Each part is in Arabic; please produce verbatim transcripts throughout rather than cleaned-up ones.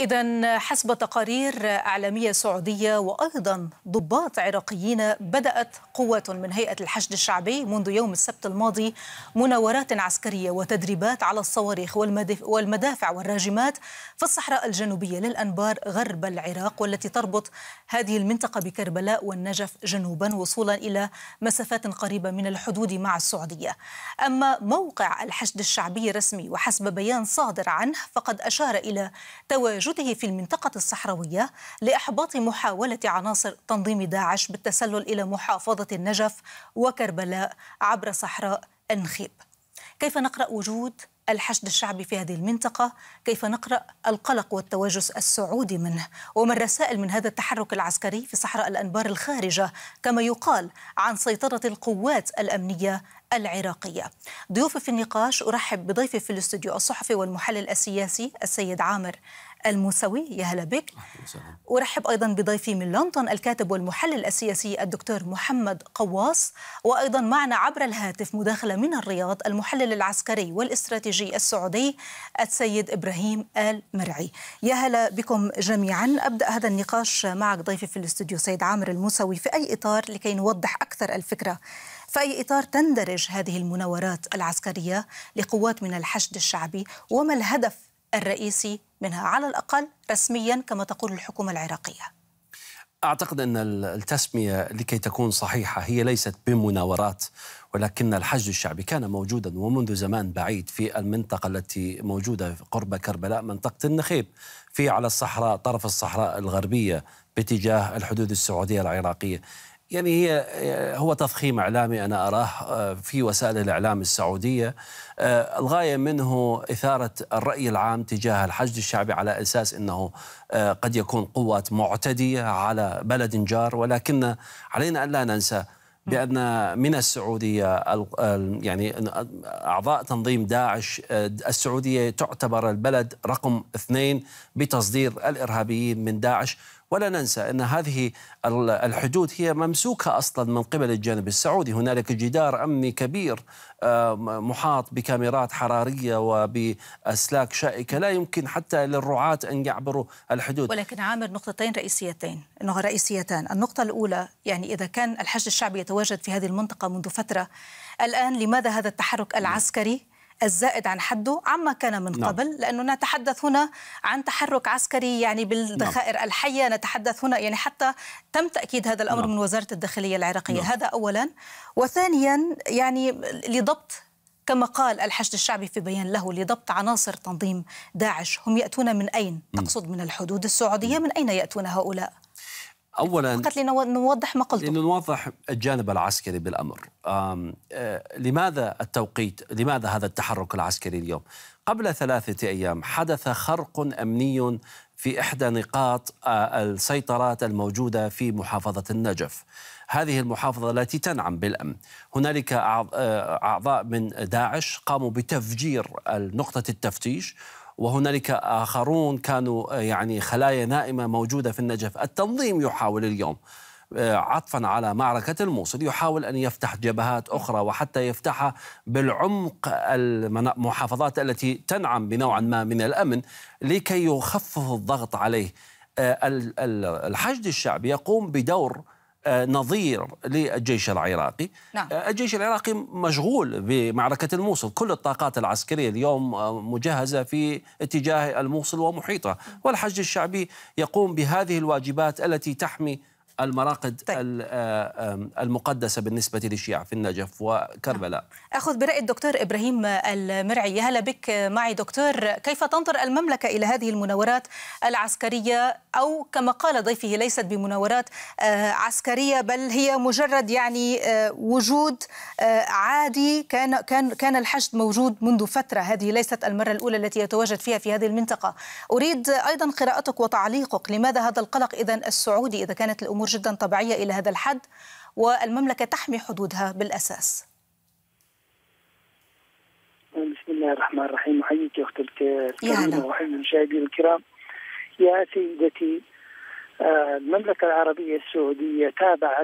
إذن حسب تقارير إعلامية سعودية وأيضا ضباط عراقيين، بدأت قوة من هيئة الحشد الشعبي منذ يوم السبت الماضي مناورات عسكرية وتدريبات على الصواريخ والمدافع والراجمات في الصحراء الجنوبية للأنبار غرب العراق، والتي تربط هذه المنطقة بكربلاء والنجف جنوبا وصولا إلى مسافات قريبة من الحدود مع السعودية. أما موقع الحشد الشعبي الرسمي وحسب بيان صادر عنه فقد أشار إلى تواجده في المنطقة الصحراوية لإحباط محاولة عناصر تنظيم داعش بالتسلل إلى محافظة النجف وكربلاء عبر صحراء النخيب. كيف نقرأ وجود الحشد الشعبي في هذه المنطقة؟ كيف نقرأ القلق والتوجس السعودي منه؟ وما الرسائل من هذا التحرك العسكري في صحراء الأنبار الخارجة كما يقال عن سيطرة القوات الأمنية العراقية؟ ضيوفي في النقاش، أرحب بضيفي في الاستوديو الصحفي والمحلل السياسي السيد عامر الموسوي، يا هلا بك. أرحب أيضا بضيفي من لندن الكاتب والمحلل السياسي الدكتور محمد قواص، وأيضا معنا عبر الهاتف مداخلة من الرياض المحلل العسكري والاستراتيجي السعودي السيد إبراهيم آل مرعي. يا هلا بكم جميعا. أبدأ هذا النقاش معك ضيفي في الاستوديو سيد عامر الموسوي، في أي إطار لكي نوضح أكثر الفكرة، في أي إطار تندرج هذه المناورات العسكرية لقوات من الحشد الشعبي، وما الهدف الرئيسي منها على الأقل رسميا كما تقول الحكومة العراقية؟ أعتقد أن التسمية لكي تكون صحيحة هي ليست بمناورات، ولكن الحشد الشعبي كان موجودا ومنذ زمان بعيد في المنطقة التي موجودة قرب كربلاء، منطقة النخيب في على الصحراء، طرف الصحراء الغربية باتجاه الحدود السعودية العراقية. يعني هي هو تضخيم إعلامي أنا أراه في وسائل الإعلام السعودية، الغاية منه إثارة الرأي العام تجاه الحشد الشعبي على أساس أنه قد يكون قوات معتدية على بلد جار، ولكن علينا أن لا ننسى بأن من السعودية يعني أعضاء تنظيم داعش، السعودية تعتبر البلد رقم اثنين بتصدير الإرهابيين من داعش. ولا ننسى أن هذه الحدود هي ممسوكة أصلا من قبل الجانب السعودي، هنالك جدار أمني كبير محاط بكاميرات حرارية وبأسلاك شائكة، لا يمكن حتى للرعاة أن يعبروا الحدود. ولكن عامر، نقطتين رئيسيتين رئيسيتان. النقطة الأولى، يعني إذا كان الحشد الشعبي يتواجد في هذه المنطقة منذ فترة، الآن لماذا هذا التحرك العسكري الزائد عن حده عما كان من قبل؟ نعم. لأنه نتحدث هنا عن تحرك عسكري يعني بالذخائر نعم. الحية، نتحدث هنا يعني حتى تم تأكيد هذا الأمر نعم. من وزارة الداخلية العراقية. نعم. هذا أولا. وثانيا، يعني لضبط كما قال الحشد الشعبي في بيان له لضبط عناصر تنظيم داعش، هم يأتون من أين؟ تقصد من الحدود السعودية؟ من أين يأتون هؤلاء؟ أولاً فقط لنوضح ما قلته، لنوضح الجانب العسكري بالأمر. آه لماذا التوقيت؟ لماذا هذا التحرك العسكري اليوم؟ قبل ثلاثة أيام حدث خرق أمني في إحدى نقاط آه السيطرات الموجودة في محافظة النجف، هذه المحافظة التي تنعم بالأمن. هنالك أعضاء من داعش قاموا بتفجير نقطة التفتيش، وهنالك آخرون كانوا يعني خلايا نائمة موجودة في النجف. التنظيم يحاول اليوم عطفا على معركة الموصل يحاول أن يفتح جبهات أخرى وحتى يفتحها بالعمق المحافظات التي تنعم بنوعا ما من الأمن لكي يخفف الضغط عليه. الحشد الشعبي يقوم بدور نظير للجيش العراقي. نعم. الجيش العراقي مشغول بمعركة الموصل، كل الطاقات العسكرية اليوم مجهزة في اتجاه الموصل ومحيطها، والحشد الشعبي يقوم بهذه الواجبات التي تحمي المراقد طيب. المقدسة بالنسبة للشيعة في النجف وكربلاء. أخذ برأي الدكتور إبراهيم المرعي. يا هلا بك معي دكتور. كيف تنظر المملكة إلى هذه المناورات العسكرية، أو كما قال ضيفه ليست بمناورات عسكرية بل هي مجرد يعني وجود عادي، كان كان كان الحشد موجود منذ فترة، هذه ليست المرة الأولى التي يتواجد فيها في هذه المنطقة. أريد أيضا قراءتك وتعليقك، لماذا هذا القلق إذن السعودي إذا كانت الأمور جدا طبيعية إلى هذا الحد والمملكة تحمي حدودها بالأساس؟ بسم الله الرحمن الرحيم. أحييك يا أخت الكريمة وأحيي المشاهدين الكرام. يا سيدتي، المملكة العربية السعودية تابعت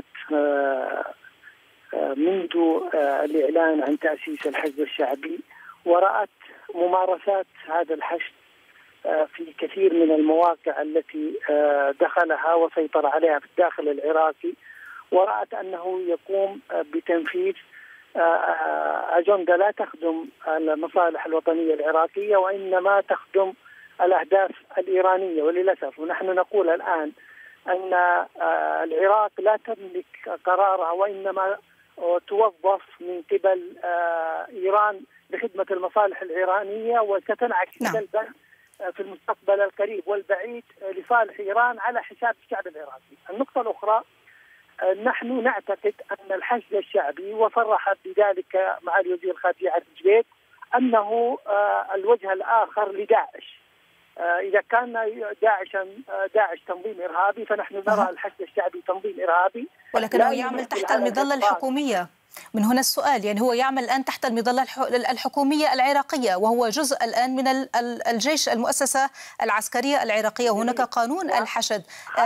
منذ الإعلان عن تأسيس الحشد الشعبي ورأت ممارسات هذا الحشد في كثير من المواقع التي دخلها وسيطر عليها في الداخل العراقي، ورأت أنه يقوم بتنفيذ أجندة لا تخدم المصالح الوطنية العراقية وإنما تخدم الأهداف الإيرانية. وللأسف ونحن نقول الآن أن العراق لا تملك قرارها وإنما توظف من قبل إيران لخدمة المصالح الإيرانية، وستنعكس سلبا في المستقبل القريب والبعيد لصالح إيران على حساب الشعب العراقي. النقطة الأخرى، نحن نعتقد أن الحشد الشعبي وصرح بذلك مع الوزير الخارجية عبد الجبيد أنه الوجه الآخر لداعش. إذا كان داعشا داعش تنظيم إرهابي فنحن نرى الحشد الشعبي تنظيم إرهابي، ولكنه يعمل تحت المظلة الحكومية. من هنا السؤال، يعني هو يعمل الآن تحت المظلة الحكومية العراقية وهو جزء الآن من الجيش المؤسسة العسكرية العراقية، وهناك قانون الحشد.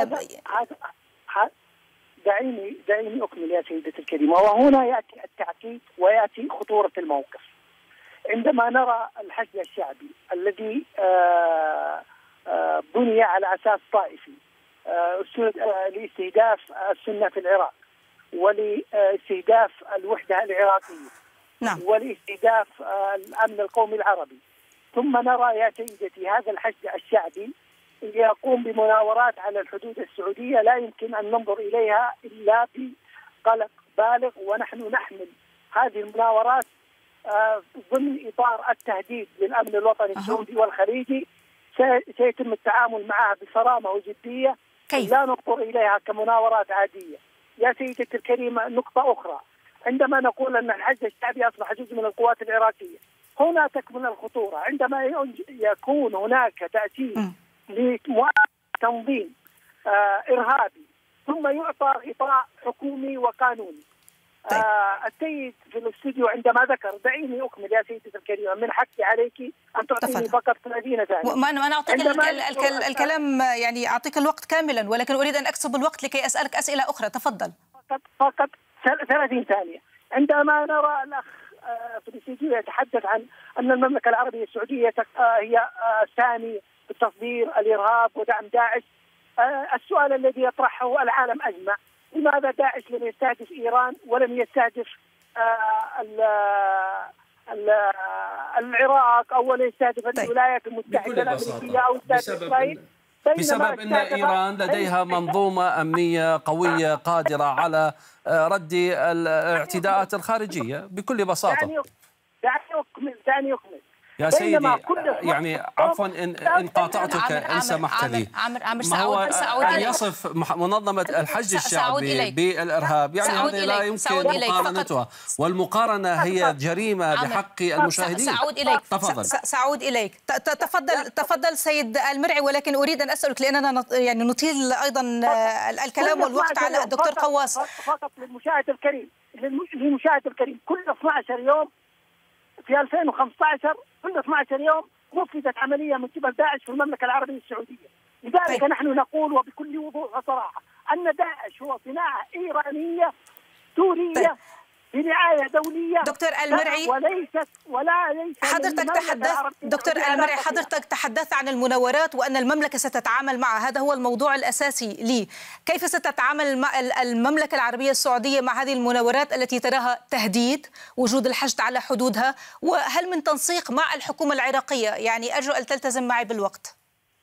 دعيني دعيني أكمل يا سيدتي الكريمة، وهنا يأتي التعقيد ويأتي خطورة الموقف. عندما نرى الحشد الشعبي الذي بني على أساس طائفي لاستهداف السنة في العراق ولاستهداف الوحدة العراقية، نعم، ولاستهداف الأمن القومي العربي، ثم نرى يا سيدتي هذا الحشد الشعبي يقوم بمناورات على الحدود السعودية لا يمكن أن ننظر إليها إلا بقلق بالغ، ونحن نحمل هذه المناورات ضمن إطار التهديد للأمن الوطني السعودي والخليجي. سيتم التعامل معها بصرامة وجدية، كيف؟ لا ننظر إليها كمناورات عادية. يا سيدتي الكريمة، نقطة أخرى، عندما نقول أن الحشد الشعبي أصبح جزء من القوات العراقية، هنا تكمن الخطورة. عندما يكون هناك تأسيس لتنظيم آه إرهابي ثم يعطى غطاء حكومي وقانوني. طيب. آه السيد في الاستوديو عندما ذكر، دعيني أكمل يا سيدتي الكريمة، من حقي عليك أن تعطيني فقط ثلاثين ثانية. ما أنا أعطيك الكل... الكلام، يعني أعطيك الوقت كاملا، ولكن أريد أن أكسب الوقت لكي أسألك أسئلة أخرى. تفضل. فقط فقط ثلاثين ثانية. عندما نرى الأخ في الاستوديو يتحدث عن أن المملكة العربية السعودية هي ثاني في تصدير الإرهاب ودعم داعش، السؤال الذي يطرحه العالم أجمع، لماذا داعش لم يستهدف إيران ولم يستهدف العراق أو لم يستهدف الولايات المتحدة الأمريكية أو يستهدف إسرائيل؟ بسبب أن إيران لديها منظومة أمنية قوية قادرة على رد الاعتداءات الخارجية بكل بساطة. دعني أكمل دعني أكمل يا سيدي، يعني عفوا إن, إن قاطعتك إن سمحت لي. عامر عامر ما هو أن يصف منظمة الحشد الشعبي بالإرهاب، يعني هذه لا يمكن مقارنتها، والمقارنة هي جريمة بحق المشاهدين. سأعود إليك. تفضل. سأعود إليك. تفضل تفضل سيد المرعي، ولكن أريد أن أسألك لأننا يعني نطيل أيضا الكلام والوقت على الدكتور قواس. فقط للمشاهد الكريم للمشاهد الكريم كل اثني عشر يوم في ألفين وخمسة عشر كل اثني عشر يوم نفذت عملية من قبل داعش في المملكة العربية السعودية. لذلك طيب. نحن نقول وبكل وضوح وصراحة أن داعش هو صناعة إيرانية سورية طيب. برعاية دولية دكتور المرعي، وليست ولا ليس حضرتك تحدث دكتور المرعي حضرتك تحدثت عن المناورات وأن المملكة ستتعامل معها، هذا هو الموضوع الأساسي لي. كيف ستتعامل مع المملكة العربية السعودية مع هذه المناورات التي تراها تهديد وجود الحشد على حدودها، وهل من تنسيق مع الحكومة العراقية؟ يعني أرجو أن تلتزم معي بالوقت.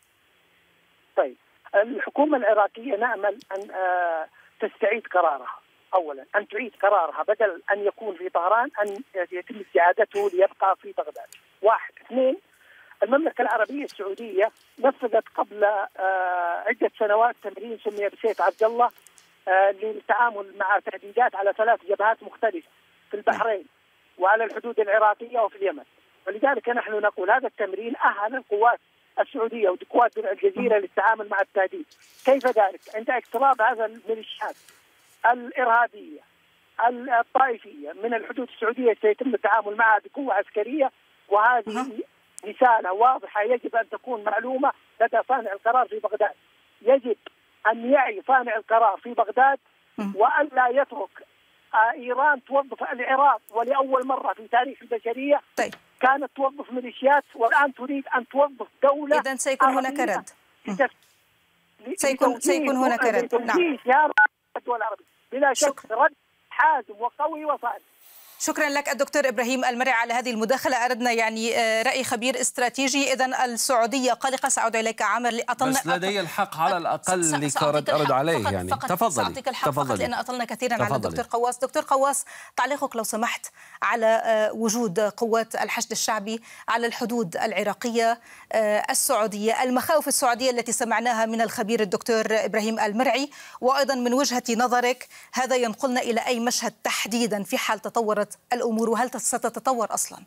طيب، الحكومة العراقية نأمل أن تستعيد قرارها. أولا أن تعيد قرارها، بدل أن يكون في طهران أن يتم استعادته ليبقى في بغداد. واحد. اثنين، المملكة العربية السعودية نفذت قبل عدة سنوات تمرين سمي بسيف عبد الله للتعامل مع تهديدات على ثلاث جبهات مختلفة في البحرين وعلى الحدود العراقية وفي اليمن. ولذلك نحن نقول هذا التمرين أهل القوات السعودية وقوات الجزيرة للتعامل مع التهديد. كيف ذلك؟ عند اقتراب هذا الميليشيات الإرهابية الطائفية من الحدود السعودية سيتم التعامل معها بقوة عسكرية، وهذه رسالة واضحة يجب أن تكون معلومة لدى صانع القرار في بغداد. يجب أن يعي صانع القرار في بغداد وأن لا يترك إيران توظف العراق ولأول مرة في تاريخ البشرية طيب. كانت توظف ميليشيات، والآن تريد أن توظف دولة. إذن سيكون هناك رد. لتف... سيكون سيكون هناك رد. نعم. الدول العربية بلا شك رد حازم وقوي وصائب. شكرا لك الدكتور إبراهيم المرعي على هذه المداخلة. أردنا يعني رأي خبير استراتيجي. إذن السعودية قلقة. سأعود إليك عامر لأطلنا بس لدي الحق على الأقل لكرد أرد عليه فقط يعني. فقط تفضلي. سأعطيك الحق تفضلي. فقط لأن أطلنا كثيرا تفضلي. على الدكتور قواس. دكتور قواس، تعليقك لو سمحت على وجود قوات الحشد الشعبي على الحدود العراقية السعودية، المخاوف السعودية التي سمعناها من الخبير الدكتور إبراهيم المرعي، وأيضا من وجهة نظرك هذا ينقلنا إلى أي مشهد تحديدا في حال تطورت الأمور، وهل ستتطور أصلا؟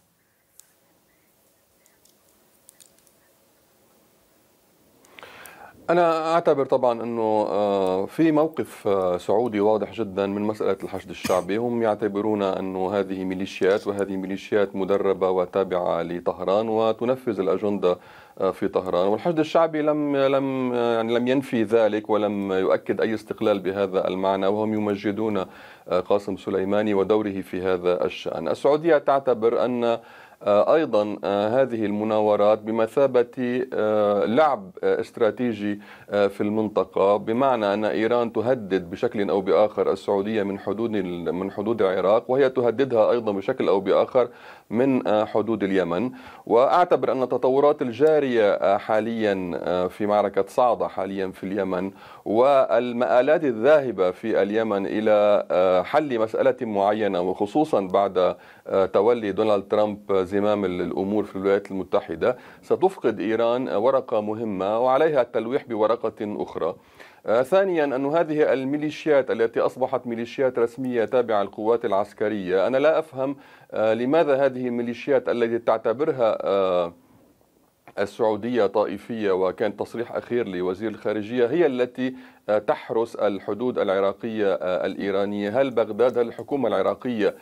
أنا أعتبر طبعا أنه في موقف سعودي واضح جدا من مسألة الحشد الشعبي. هم يعتبرون أنه هذه ميليشيات، وهذه ميليشيات مدربة وتابعة لطهران وتنفذ الأجندة في طهران، والحشد الشعبي لم لم يعني لم ينفي ذلك ولم يؤكد أي استقلال بهذا المعنى، وهم يمجدون قاسم سليماني ودوره في هذا الشأن. السعودية تعتبر أن أيضا هذه المناورات بمثابة لعب استراتيجي في المنطقة، بمعنى أن إيران تهدد بشكل أو بآخر السعودية من حدود من حدود العراق، وهي تهددها أيضا بشكل أو بآخر من حدود اليمن. وأعتبر أن التطورات الجارية حاليا في معركة صعدة حاليا في اليمن، والمآلات الذاهبة في اليمن إلى حل مسألة معينة، وخصوصا بعد تولي دونالد ترامب زمام الأمور في الولايات المتحدة، ستفقد إيران ورقة مهمة وعليها التلويح بورقة أخرى. آه ثانيا أن هذه الميليشيات التي أصبحت ميليشيات رسمية تابعة للقوات العسكرية، أنا لا أفهم آه لماذا هذه الميليشيات التي تعتبرها آه السعودية طائفية، وكان تصريح أخير لوزير الخارجية، هي التي تحرس الحدود العراقية الإيرانية. هل بغداد، هل الحكومة العراقية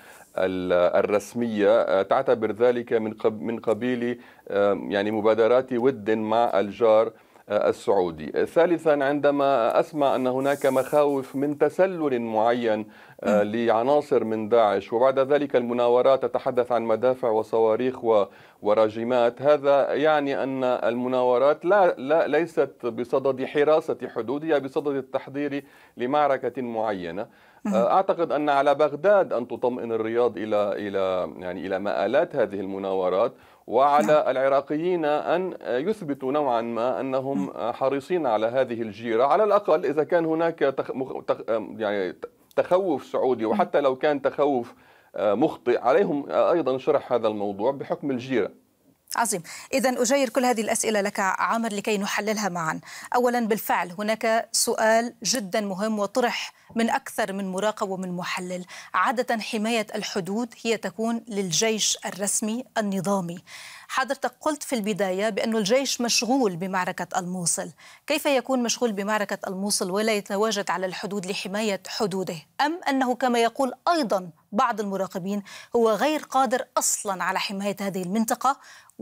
الرسمية تعتبر ذلك من قبيل يعني مبادرات ود مع الجار السعودي؟ ثالثا، عندما أسمع أن هناك مخاوف من تسلل معين لعناصر من داعش، وبعد ذلك المناورات تتحدث عن مدافع وصواريخ وراجمات، هذا يعني أن المناورات لا, لا ليست بصدد حراسة حدود، هي بصدد التحضير لمعركة معينة. أعتقد أن على بغداد أن تطمئن الرياض إلى إلى يعني إلى مآلات هذه المناورات، وعلى العراقيين أن يثبتوا نوعا ما أنهم حريصين على هذه الجيرة، على الأقل إذا كان هناك تخ... تخ... يعني تخوف سعودي، وحتى لو كان تخوف مخطئ عليهم أيضا شرح هذا الموضوع بحكم الجيرة. عظيم. إذن أجير كل هذه الأسئلة لك عامر لكي نحللها معا. أولا، بالفعل هناك سؤال جدا مهم وطرح من أكثر من مراقب ومن محلل. عادة حماية الحدود هي تكون للجيش الرسمي النظامي. حضرتك قلت في البداية بأن الجيش مشغول بمعركة الموصل. كيف يكون مشغول بمعركة الموصل ولا يتواجد على الحدود لحماية حدوده؟ أم أنه كما يقول أيضا بعض المراقبين هو غير قادر أصلا على حماية هذه المنطقة،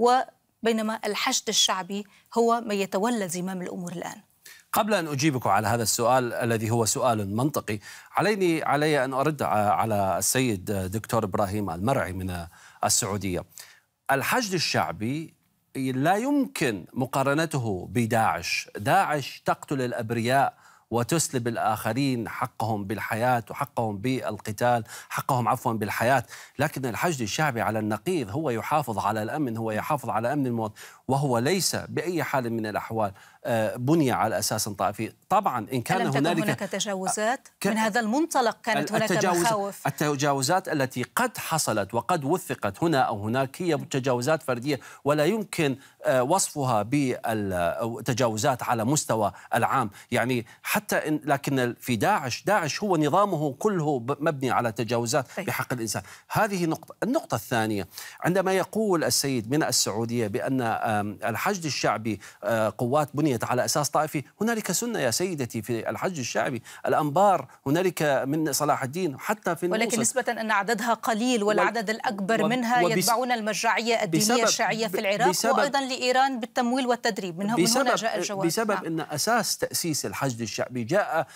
وبينما الحشد الشعبي هو من يتولى زمام الأمور الآن؟ قبل أن أجيبك على هذا السؤال الذي هو سؤال منطقي، عليني علي أن أرد على السيد دكتور إبراهيم المرعي من السعودية. الحشد الشعبي لا يمكن مقارنته بداعش. داعش تقتل الأبرياء وتسلب الآخرين حقهم بالحياة وحقهم بالقتال، حقهم عفوا بالحياة، لكن الحشد الشعبي على النقيض هو يحافظ على الأمن، هو يحافظ على أمن المواطن، وهو ليس بأي حال من الأحوال بني على أساس طائفي. طبعا إن كان هنالك هناك تجاوزات ك... من هذا المنطلق، كانت هناك التجاوز... مخاوف. التجاوزات التي قد حصلت وقد وثقت هنا أو هناك هي تجاوزات فردية، ولا يمكن وصفها بالتجاوزات على مستوى العام. يعني حتى إن لكن في داعش داعش هو نظامه كله مبني على تجاوزات بحق الإنسان. هذه نقطة. النقطة الثانية، عندما يقول السيد من السعودية بأن الحشد الشعبي قوات بنيت على أساس طائفي، هنالك سنة يا سيدتي في الحشد الشعبي. الأنبار هنالك من صلاح الدين حتى في النوصل، ولكن نسبة أن عددها قليل والعدد الأكبر و... منها وبس... يتبعون المرجعية الدينية بسبب... في العراق بسبب... وأيضا لإيران بالتمويل والتدريب. من, بسبب... من هنا جاء الجواب. بسبب نعم. أن أساس تأسيس الحشد الشعبي جاء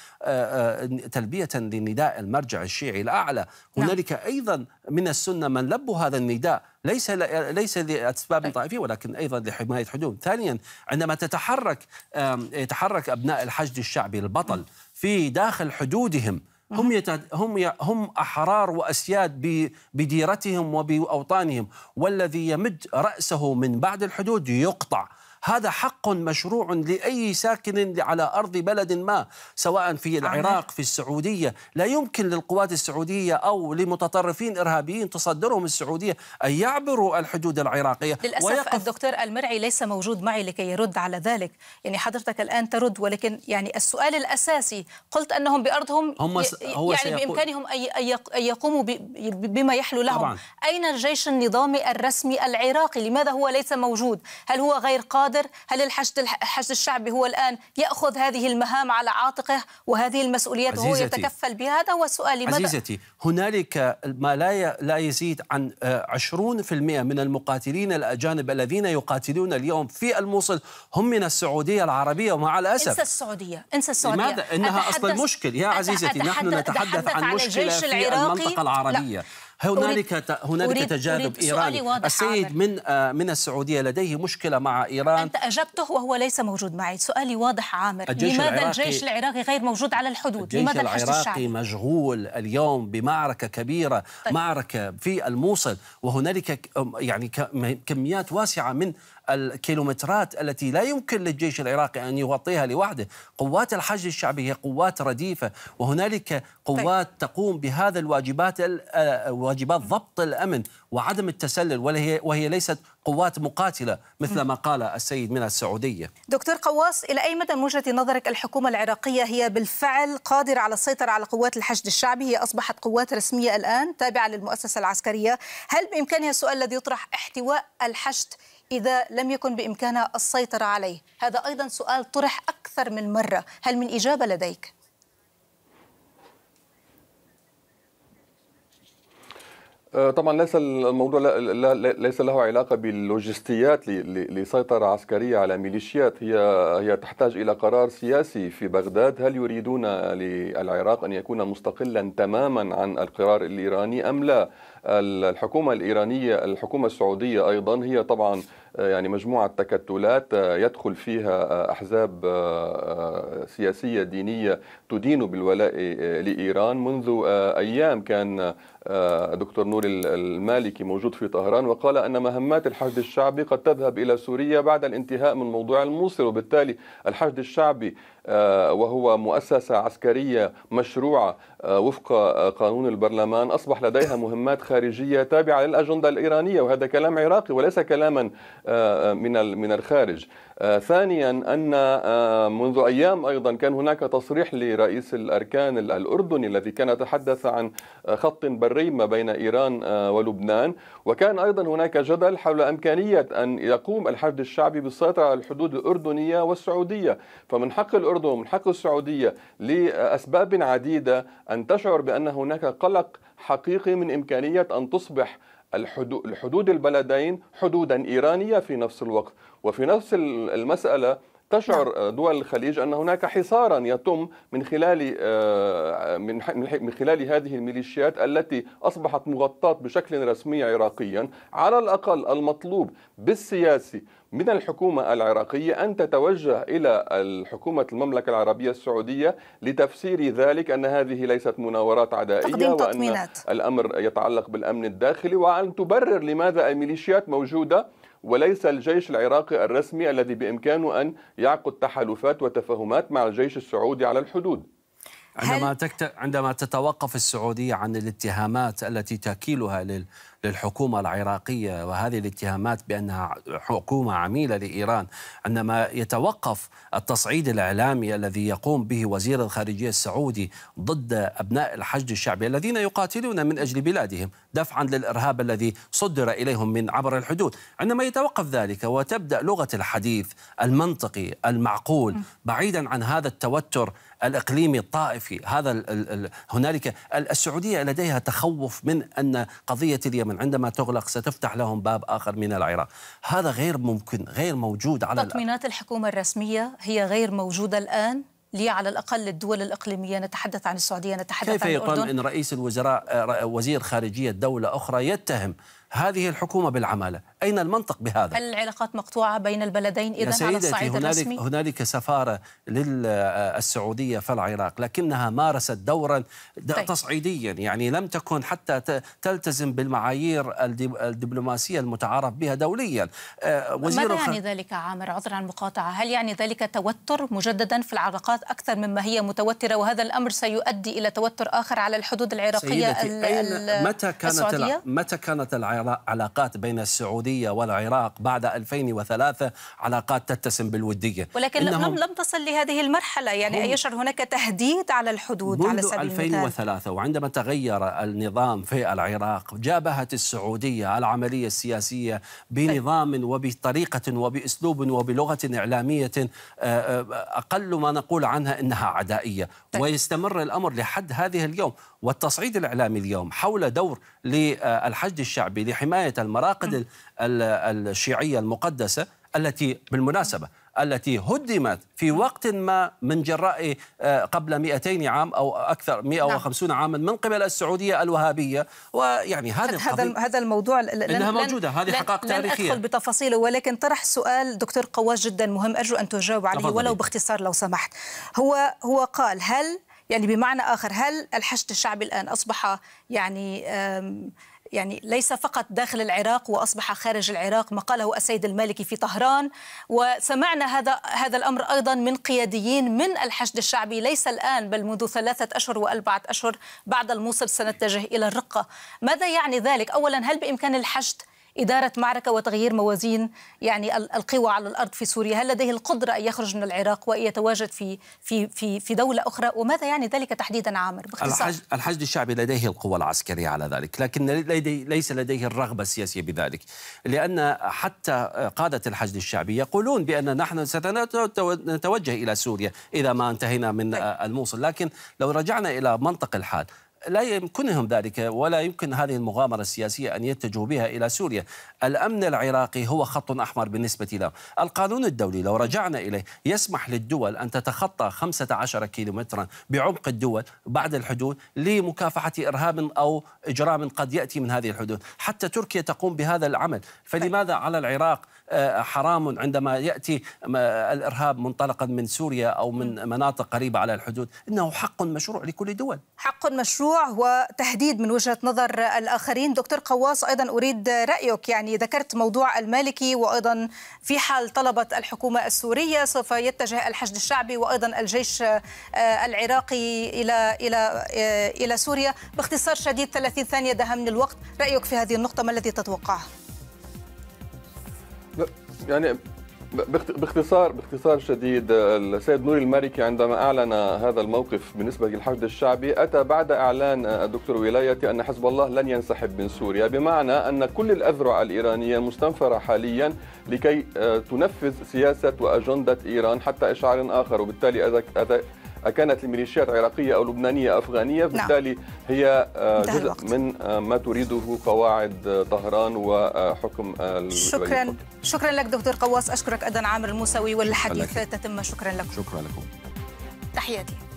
تلبية لنداء المرجع الشيعي الأعلى. هنالك نعم. أيضا من السنة من لبوا هذا النداء ليس ليس لأسباب طائفية ولكن أيضا لحماية حدود. ثانيا، عندما تتحرك يتحرك أبناء الحشد الشعبي البطل في داخل حدودهم، هم يتد... هم هم أحرار وأسياد بديرتهم وبأوطانهم، والذي يمد رأسه من بعد الحدود يقطع. هذا حق مشروع لأي ساكن على أرض بلد ما، سواء في العراق، في السعودية. لا يمكن للقوات السعودية أو لمتطرفين إرهابيين تصدرهم السعودية أن يعبروا الحدود العراقية. للأسف ويقف... الدكتور المرعي ليس موجود معي لكي يرد على ذلك. يعني حضرتك الآن ترد، ولكن يعني السؤال الأساسي قلت أنهم بأرضهم هم س... هو يعني سيقول... بإمكانهم أن يقوموا ب... بما يحلو لهم. طبعا. أين الجيش النظامي الرسمي العراقي؟ لماذا هو ليس موجود؟ هل هو غير قادر؟ هل الحشد الحشد الشعبي هو الآن يأخذ هذه المهام على عاتقه وهذه المسؤوليات وهو يتكفل بها؟ هذا هو السؤال. لماذا؟ عزيزتي، هنالك ما لا لا يزيد عن عشرين بالمئة من المقاتلين الأجانب الذين يقاتلون اليوم في الموصل هم من السعودية العربية، ومع الأسف انسى السعودية، انسى السعودية. لماذا؟ إنها أصلا مشكل يا عزيزتي. نحن نتحدث عن مشكلة في المنطقة العربية. لا. هنالك هنالك أريد تجارب أريد إيراني. السيد من من السعودية لديه مشكلة مع إيران. أنت أجبته وهو ليس موجود معي. سؤالي واضح عامر. الجيش لماذا العراقي الجيش العراقي غير موجود على الحدود؟ الجيش لماذا الحشد العراقي الشعبي مشغول اليوم بمعركة كبيرة. طيب. معركة في الموصل، وهنالك يعني كميات واسعة من الكيلومترات التي لا يمكن للجيش العراقي أن يغطيها لوحده. قوات الحشد الشعبي هي قوات رديفة، وهنالك قوات طيب. تقوم بهذا الواجبات، واجبات ضبط الأمن وعدم التسلل، وهي وهي ليست قوات مقاتلة مثل ما قال السيد من السعودية. دكتور قواص، إلى أي مدى من وجهة نظرك الحكومة العراقية هي بالفعل قادرة على السيطرة على قوات الحشد الشعبي؟ هي أصبحت قوات رسمية الآن تابعة للمؤسسة العسكرية. هل بإمكانها، السؤال الذي يطرح، احتواء الحشد إذا لم يكن بإمكانها السيطرة عليه؟ هذا أيضا سؤال طرح أكثر من مرة، هل من إجابة لديك؟ طبعا ليس الموضوع لا لا ليس له علاقة باللوجستيات لسيطرة عسكرية على ميليشيات. هي هي تحتاج إلى قرار سياسي في بغداد. هل يريدون للعراق أن يكون مستقلا تماما عن القرار الإيراني أم لا؟ الحكومة الإيرانية، الحكومة السعودية أيضا هي طبعا يعني مجموعة تكتلات يدخل فيها أحزاب سياسية دينية تدين بالولاء لإيران. منذ أيام كان دكتور نور المالكي موجود في طهران وقال أن مهمات الحشد الشعبي قد تذهب إلى سوريا بعد الانتهاء من موضوع الموصل، وبالتالي الحشد الشعبي وهو مؤسسة عسكرية مشروعة وفق قانون البرلمان أصبح لديها مهمات خارجية تابعة للأجندة الإيرانية، وهذا كلام عراقي وليس كلاما من من الخارج. ثانيا أن منذ أيام أيضا كان هناك تصريح لرئيس الأركان الأردني الذي كان يتحدث عن خط بري ما بين إيران ولبنان، وكان أيضا هناك جدل حول إمكانية أن يقوم الحشد الشعبي بالسيطرة على الحدود الأردنية والسعودية. فمن حق الأردن ومن حق السعودية لأسباب عديدة أن تشعر بأن هناك قلق حقيقي من إمكانية أن تصبح الحدود البلدين حدودا إيرانية في نفس الوقت. وفي نفس المسألة تشعر دول الخليج أن هناك حصارا يتم من خلال من خلال هذه الميليشيات التي أصبحت مغطاة بشكل رسمي عراقيا. على الأقل المطلوب بالسياسي من الحكومة العراقية أن تتوجه إلى الحكومة المملكة العربية السعودية لتفسير ذلك أن هذه ليست مناورات عدائية وأن الأمر يتعلق بالأمن الداخلي، وأن تبرر لماذا الميليشيات موجودة وليس الجيش العراقي الرسمي الذي بإمكانه أن يعقد تحالفات وتفاهمات مع الجيش السعودي على الحدود. عندما تكت... عندما تتوقف السعودية عن الاتهامات التي تكيلها لل... للحكومة العراقية، وهذه الاتهامات بأنها حكومة عميلة لإيران، عندما يتوقف التصعيد الإعلامي الذي يقوم به وزير الخارجية السعودي ضد أبناء الحشد الشعبي الذين يقاتلون من أجل بلادهم دفعا للإرهاب الذي صدر إليهم من عبر الحدود، عندما يتوقف ذلك وتبدأ لغة الحديث المنطقي المعقول بعيدا عن هذا التوتر الإقليمي الطائفي، هذا ال ال هنالك السعودية لديها تخوف من أن قضية اليمن عندما تغلق ستفتح لهم باب آخر من العراق. هذا غير ممكن، غير موجود على تطمينات الحكومة الرسمية هي غير موجودة الآن لي على الأقل الدول الإقليمية. نتحدث عن السعودية، نتحدث كيف عن الأردن. الأردن. كيف يطمئن رئيس الوزراء وزير خارجية دولة أخرى يتهم هذه الحكومة بالعمالة. أين المنطق بهذا؟ هل العلاقات مقطوعة بين البلدين إذن على الصعيد هنالك الرسمي؟ هنالك سفارة للسعودية في العراق، لكنها مارست دورا طيب. تصعيديا، يعني لم تكن حتى تلتزم بالمعايير الدبلوماسية المتعارف بها دوليا. وزير ماذا يعني ذلك عامر؟ عذرا عن المقاطعة، هل يعني ذلك توتر مجددا في العلاقات أكثر مما هي متوترة، وهذا الأمر سيؤدي إلى توتر آخر على الحدود العراقية متى كانت السعودية؟ متى كانت العلاقات بين السعودية والعراق بعد ألفين وثلاثة علاقات تتسم بالودية؟ ولكن لم لم تصل لهذه المرحلة، يعني يشعر هناك تهديد على الحدود على سبيل المثال. ألفين وثلاثة وعندما تغير النظام في العراق جابهت السعودية العملية السياسية بنظام وبطريقة وبأسلوب وبلغة إعلامية أقل ما نقول عنها إنها عدائية. طيب. ويستمر الأمر لحد هذه اليوم، والتصعيد الإعلامي اليوم حول دور للحشد الشعبي لحماية المراقد الشيعية المقدسة التي بالمناسبة التي هدمت في وقت ما من جراء قبل مئتين عام أو أكثر مئة وخمسين عاما من قبل السعودية الوهابية. ويعني هذا هذا هذا الموضوع إنها موجودة، هذه حقائق تاريخية. لن أدخل بتفاصيله، ولكن طرح سؤال دكتور قواس جدا مهم أرجو أن تجاوب عليه تفضلي. ولو باختصار لو سمحت. هو هو قال هل يعني بمعنى آخر هل الحشد الشعبي الآن أصبح يعني يعني ليس فقط داخل العراق وأصبح خارج العراق، ما قاله السيد المالكي في طهران، وسمعنا هذا هذا الأمر أيضا من قياديين من الحشد الشعبي ليس الآن بل منذ ثلاثة أشهر وأربعة أشهر بعد الموصل سنتجه إلى الرقة. ماذا يعني ذلك؟ أولا هل بإمكان الحشد إدارة معركة وتغيير موازين يعني القوى على الأرض في سوريا؟ هل لديه القدرة أن يخرج من العراق ويتواجد في في في في دولة أخرى؟ وماذا يعني ذلك تحديدا عامر باختصار؟ الحشد الشعبي لديه القوى العسكرية على ذلك، لكن لدي ليس لديه الرغبة السياسية بذلك، لأن حتى قادة الحشد الشعبي يقولون بأن نحن سنتوجه إلى سوريا إذا ما انتهينا من الموصل. لكن لو رجعنا إلى منطق الحال لا يمكنهم ذلك، ولا يمكن هذه المغامرة السياسية أن يتجهوا بها إلى سوريا. الأمن العراقي هو خط أحمر بالنسبة له. القانون الدولي لو رجعنا إليه يسمح للدول أن تتخطى خمسة عشر كيلومترا بعمق الدول بعد الحدود لمكافحة إرهاب أو إجرام قد يأتي من هذه الحدود. حتى تركيا تقوم بهذا العمل، فلماذا على العراق حرام عندما يأتي الإرهاب منطلقا من سوريا أو من مناطق قريبة على الحدود؟ إنه حق مشروع لكل دول، حق مشروع وتهديد من وجهة نظر الآخرين. دكتور قواس أيضا أريد رأيك، يعني ذكرت موضوع المالكي، وأيضا في حال طلبت الحكومة السورية سوف يتجه الحشد الشعبي وأيضا الجيش العراقي إلى إلى إلى سوريا. باختصار شديد ثلاثين ثانية دهمني الوقت، رأيك في هذه النقطة ما الذي تتوقعه؟ يعني باختصار باختصار شديد، السيد نوري المالكي عندما أعلن هذا الموقف بالنسبة للحشد الشعبي أتى بعد إعلان الدكتور ولايتي أن حزب الله لن ينسحب من سوريا، بمعنى أن كل الأذرع الإيرانية مستنفرة حاليا لكي تنفذ سياسة وأجندة إيران حتى إشعار آخر. وبالتالي إذا كانت الميليشيات عراقية أو لبنانية أفغانية بالتالي هي جزء من ما تريده قواعد طهران وحكم شكرا شكرا لك دكتور قواس. أشكرك أيضا عامر الموسوي، والحديث تتم. شكرا لكم. شكرا لكم. تحياتي.